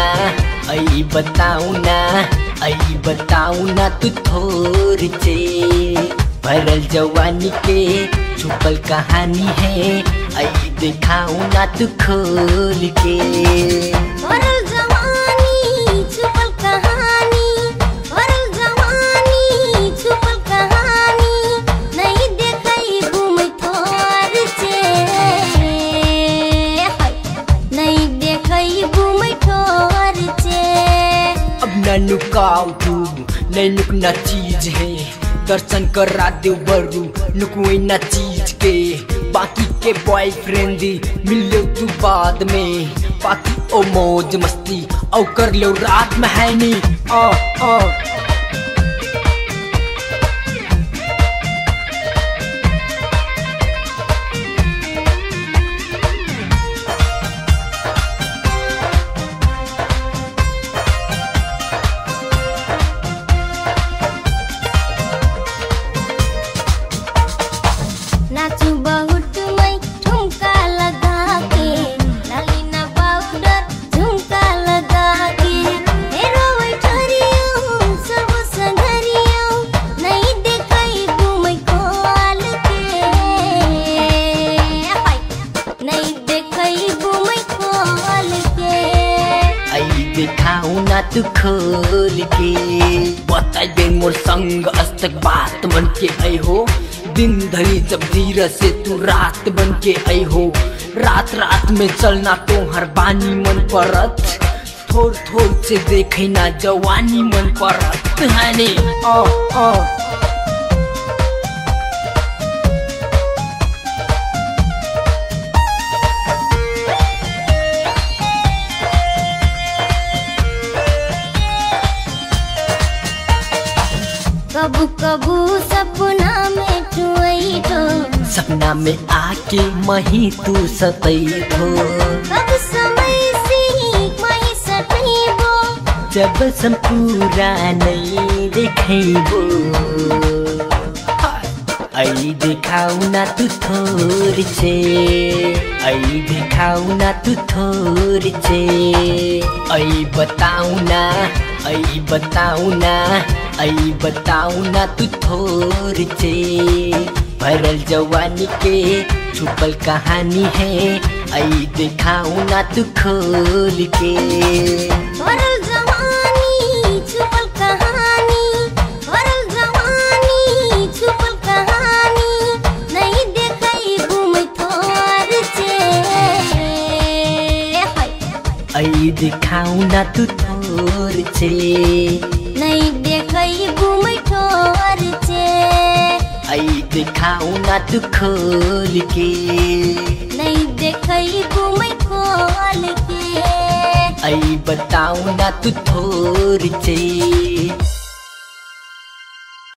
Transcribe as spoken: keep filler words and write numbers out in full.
ना, आई बताऊ ना, आई बताऊ ना तू थोड़ी चे। भरल जवानी के छुपल कहानी है, आई दिखाऊ ना तू खोल के। भरल जवानी छुपल कहानी, भरल जवानी छुपल कहानी, नहीं देखई घूम थोर चे, नहीं देखई घूम थोर चे। अब न नुकाऊ तू नहीं नुकना चीज है, दर्शन करा दे बरू नुकुई ना चीज के। बाकी के बॉयफ्रेंड मिल तू बाद में, बाकी ओ मौज मस्ती औ कर लो रात में है नी। आ आ नाचू बहुत मैं ठुमका लगा के, नालिना पाउडर झुमका लगा के। हेरो बैठरियो सब संगरियो, नहीं देखई घूम खोल के, नहीं देखई घूम खोल के। आई दिखाऊ ना तू खोल के। बताई बे मोर संग अस्तक बात बन के आई हो, दिन धरी जब धीरे से तू रात बन के आई हो। रात रात में चलना तो हर बानी मन परत, थोड़ थोड़ से देखे ना जवानी मन परत है नी। आ आ कबू कबू सपना में टुई तो, सपना में आके मही तू सतई हो। कब समय से मही सटईबो, जब सम पूरा नहीं देखबो। आई दिखाऊ ना तू थोड़ी छे, आई दिखाऊ ना तू थोड़ी छे। आई बताऊ ना, आई बताऊ ना, आई बताऊ ना तू थोड़ी छे। भरल जवानी के छुपल कहानी है, आई दिखाऊ ना तू खोल के। भरल जवानी छुपल कहानी, भरल जवानी छुपल कहानी, नहीं देखई घूम थोर चे, आई दिखाऊ ना तू थोड़ी छे, नहीं देखई घूम थोर चे। आई दिखाऊ ना तू खोल के, नहीं देखई घूम खोल के। आई बताऊ ना तू थोड़ी छे।